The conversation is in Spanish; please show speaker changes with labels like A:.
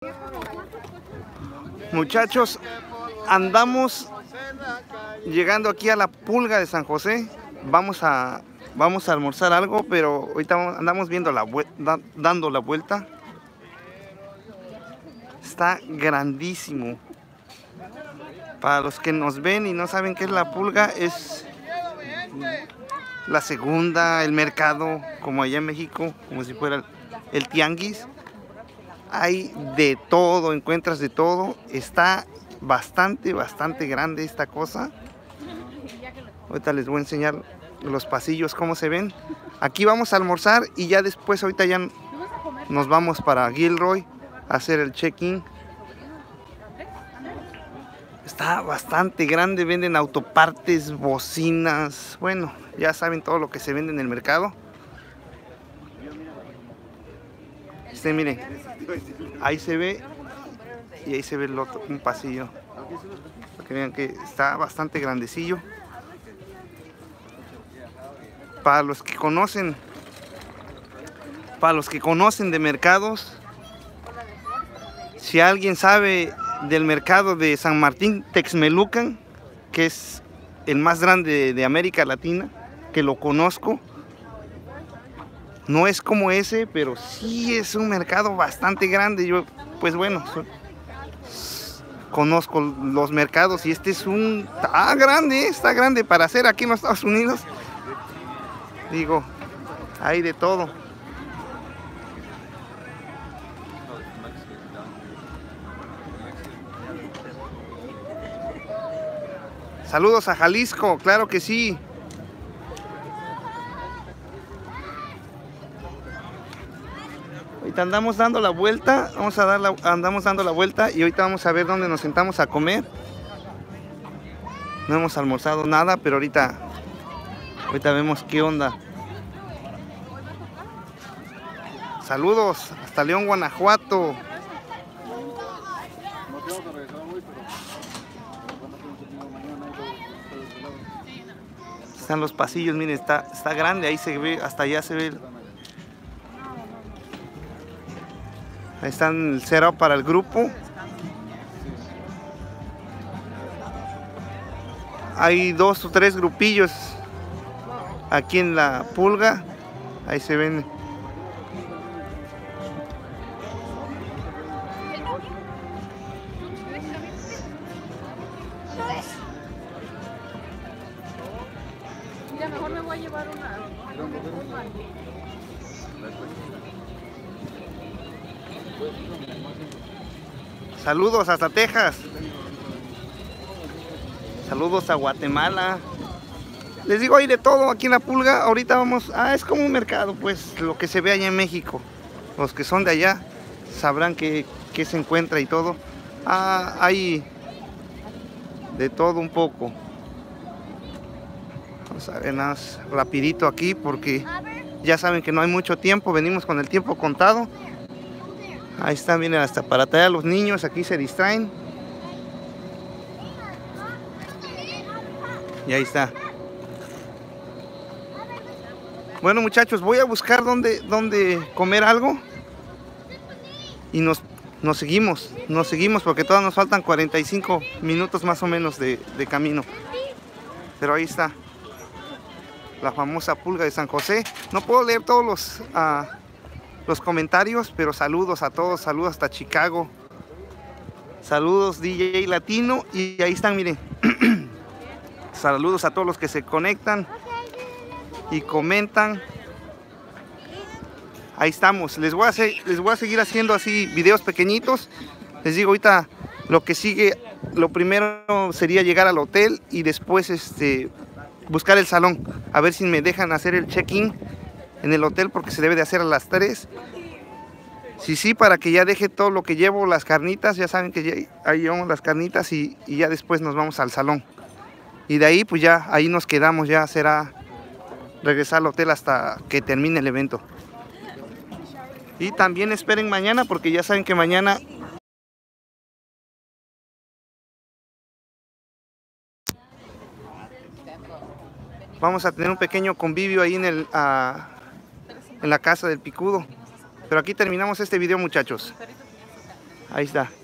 A: Muchachos, andamos llegando aquí a la Pulga de San José. Vamos a almorzar algo, pero ahorita andamos viendo dando la vuelta. Está grandísimo. Para los que nos ven y no saben qué es la Pulga, es la segunda, el mercado, como allá en México, como si fuera el tianguis. Hay de todo, encuentras de todo. Está bastante grande esta cosa. Ahorita les voy a enseñar los pasillos, cómo se ven. Aquí vamos a almorzar y ya después, ahorita ya nos vamos para Gilroy a hacer el check-in. Está bastante grande, venden autopartes, bocinas. Bueno, ya saben todo lo que se vende en el mercado. Miren, ahí se ve y ahí se ve el otro, un pasillo. Para que vean que está bastante grandecillo. Para los que conocen de mercados, si alguien sabe del mercado de San Martín Texmelucan, que es el más grande de América Latina, que lo conozco. No es como ese, pero sí es un mercado bastante grande. Yo, pues bueno, conozco los mercados y este es está grande para hacer aquí en los Estados Unidos. Digo, hay de todo. Saludos a Jalisco, claro que sí. Ahorita andamos dando la vuelta, andamos dando la vuelta y ahorita vamos a ver dónde nos sentamos a comer. No hemos almorzado nada, pero ahorita vemos qué onda. Saludos hasta León, Guanajuato. Están los pasillos, miren, está grande, ahí se ve, hasta allá se ve. Ahí están el setup para el grupo. Hay 2 o 3 grupillos aquí en la Pulga. Ahí se ven.
B: Mira, mejor me voy a llevar una.
A: Saludos hasta Texas. Saludos a Guatemala. Les digo, hay de todo aquí en la Pulga. Ahorita vamos, es como un mercado, pues lo que se ve allá en México. Los que son de allá sabrán qué se encuentra y todo. Hay de todo un poco. Vamos a ver más rapidito aquí porque ya saben que no hay mucho tiempo. Venimos con el tiempo contado. Ahí están, miren, hasta para traer a los niños, aquí se distraen. Y ahí está. Bueno, muchachos, voy a buscar dónde comer algo. Y nos seguimos porque todavía nos faltan 45 minutos más o menos de camino. Pero ahí está la famosa Pulga de San José. No puedo leer todos los comentarios, pero saludos a todos, saludos hasta Chicago, saludos DJ Latino, y ahí están, miren. Saludos a todos los que se conectan y comentan. Ahí estamos. Les voy a seguir haciendo así videos pequeñitos. Les digo, ahorita lo que sigue, lo primero sería llegar al hotel y después buscar el salón, a ver si me dejan hacer el check-in en el hotel, porque se debe de hacer a las 3. Sí, para que ya deje todo lo que llevo, las carnitas. Ya saben que ya, ahí llevamos las carnitas y ya después nos vamos al salón. Y de ahí pues ya ahí nos quedamos, ya será regresar al hotel hasta que termine el evento. Y también esperen mañana, porque ya saben que mañana vamos a tener un pequeño convivio ahí en la casa del Picudo. Pero aquí terminamos este video, muchachos. Ahí está.